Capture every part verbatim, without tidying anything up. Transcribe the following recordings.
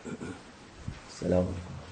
Selamun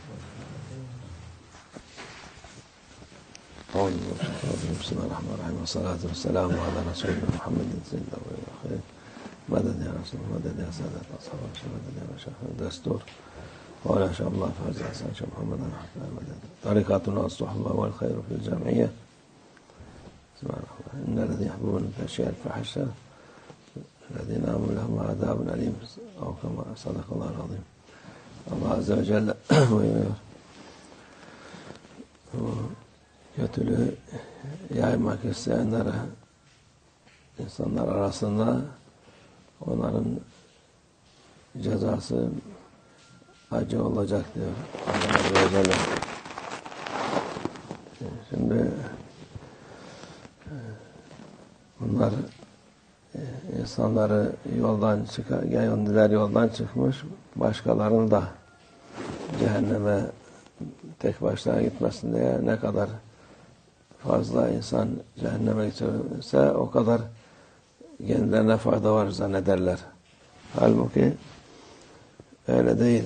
aleyküm. Bismillahirrahmanirrahim. Salatu ve selamu ala Resulü Muhammedin seyyidina ve khayr. Meded ya Resulullah, meded ya Sadat Ashab-ı meded ya Meşahı destur. Ve ala şallah fazla Hasan Şah Muhammed'in hakkı meded. Tarikatuna as-suhba vel hayru fil cem'iyye. Bismillahirrahmanirrahim. İnnellezî yahbûne feşşâ'el fahişâ. Lezîne âmû lehum azâbun alîm. Ev kemâ sadakallâhul azîm. Allah Azze ve Celle buyuruyor. Kötülüğü yaymak isteyenlere insanlar arasında onların cezası acı olacak diyor Allah Azze ve Celle. Şimdi bunlar insanları yoldan çıkar, gönüller yoldan çıkmış, başkalarını da cehenneme tek başına gitmesin diye ne kadar fazla insan cehenneme gitse o kadar kendilerine fayda var zannederler. Halbuki öyle değil.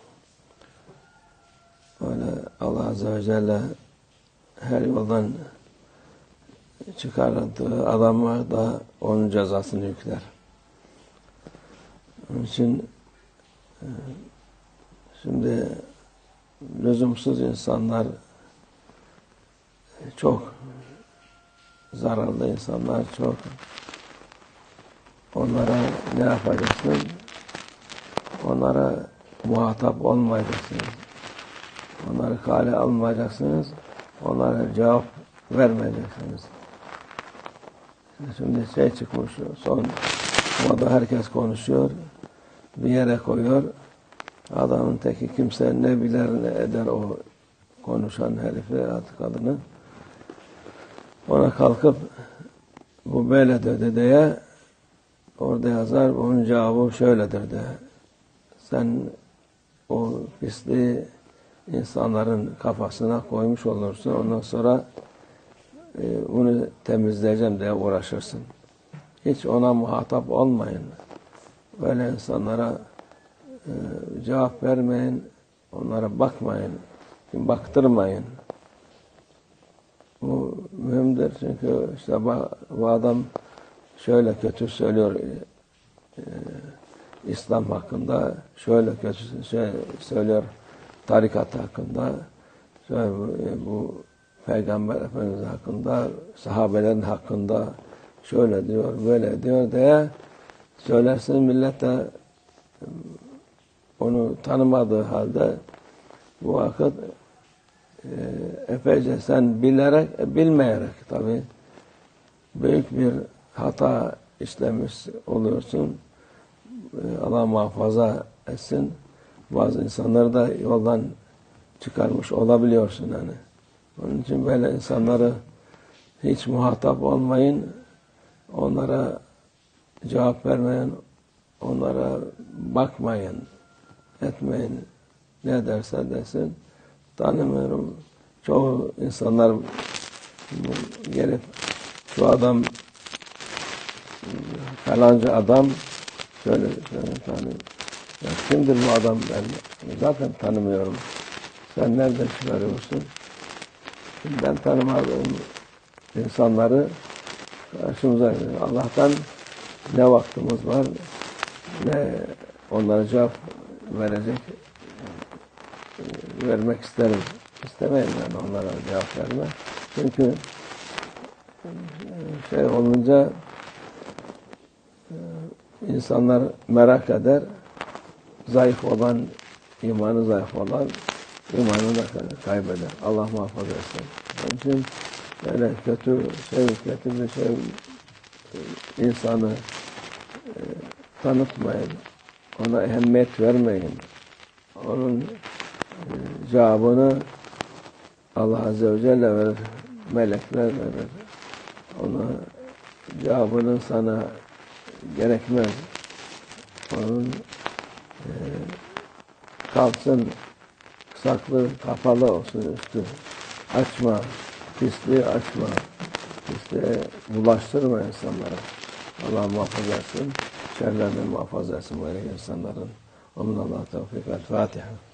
Öyle Allah Azze ve Celle her yoldan çıkardığı adama da onun cezasını yükler. Onun için şimdi lüzumsuz insanlar çok zararlı insanlar çok. Onlara ne yapacaksın? Onlara muhatap olmayacaksınız. Onları kale almayacaksınız. Onlara cevap vermeyeceksiniz. Şimdi şey çıkmış, son moda herkes konuşuyor, bir yere koyuyor. Adamın teki kimse ne bilir ne eder o konuşan herifi artık kadını. Ona kalkıp bu böyledir diye orada yazar, onun cevabı şöyledir de. Sen o pisliği insanların kafasına koymuş olursun. Ondan sonra e, bunu temizleyeceğim diye uğraşırsın. Hiç ona muhatap olmayın. Böyle insanlara e, cevap vermeyin. Onlara bakmayın. Baktırmayın. Bu mühimdir. Çünkü işte bu, bu adam şöyle kötü söylüyor e, İslam hakkında, şöyle kötü şey söylüyor tarikat hakkında, şöyle bu, bu Peygamber Efendimiz hakkında, sahabelerin hakkında şöyle diyor, böyle diyor diye söylersin, millet de onu tanımadığı halde bu vakit e, epeyce sen bilerek, bilmeyerek tabii büyük bir hata işlemiş oluyorsun. Allah muhafaza etsin. Bazı insanları da yoldan çıkarmış olabiliyorsun yani. Onun için böyle insanları hiç muhatap olmayın. Onlara cevap vermeyin. Onlara bakmayın. Etmeyin. Ne derse desin. Tanımıyorum. Çoğu insanlar gelip şu adam falanca adam şöyle şöyle tanıyorum. Ya kimdir bu adam ben zaten tanımıyorum. Sen nereden çıkarıyorsun? Ben tanımadığım insanları karşımıza geliyor. Allah'tan ne vaktimiz var ne onlara cevap verecek vermek isterim. İstemeyim yani onlara cevap verme. Çünkü şey olunca insanlar merak eder. Zayıf olan, imanı zayıf olan imanını da kaybeder. Allah muhafaza etsin. Onun için böyle kötü şey, kötü bir şey insanı e, tanıtmayın. Ona ehemmiyet vermeyin. Onun e, cevabını Allah Azze ve Celle verir. Melekler verir. Ona cevabının sana gerekmez. Onun e, kalsın, saklı, kapalı olsun üstü. Açma, pisliği açma. Pisliği bulaştırma insanlara. Allah muhafaza etsin. Şerlerden muhafaza etsin böyle insanların. Ve minallah tevfik. El Fatiha.